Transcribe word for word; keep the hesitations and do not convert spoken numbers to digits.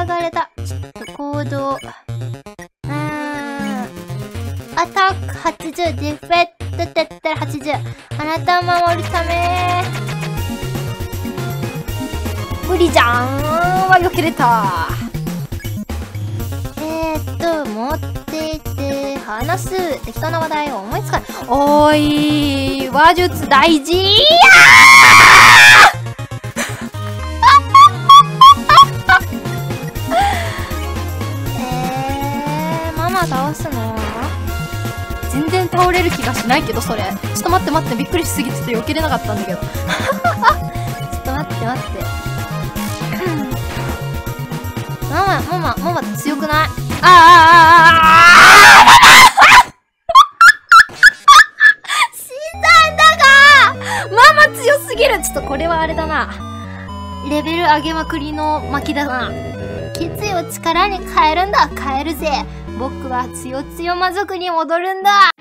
がれた。ちょっと行動。うーん。アタックはちじゅう、ディフェットって言ったらはちじゅう。あなたを守るため。無理じゃんは避けれた。えーっと、持っていって話す。適当な話題を思いつかない。おーい、話術大事やーえー、ママ倒すの全然倒れる気がしないけど、それ。ちょっと待って待って、びっくりしすぎてて避けれなかったんだけど。ちょっと待って待って。ママ、ママ、ママ強くない？あーあーあーあー死んだんだがママ強すぎる。ちょっとこれはあれだな。レベル上げまくりの巻きだな。決意を力に変えるんだ。変えるぜ。僕はつよつよ魔族に戻るんだ。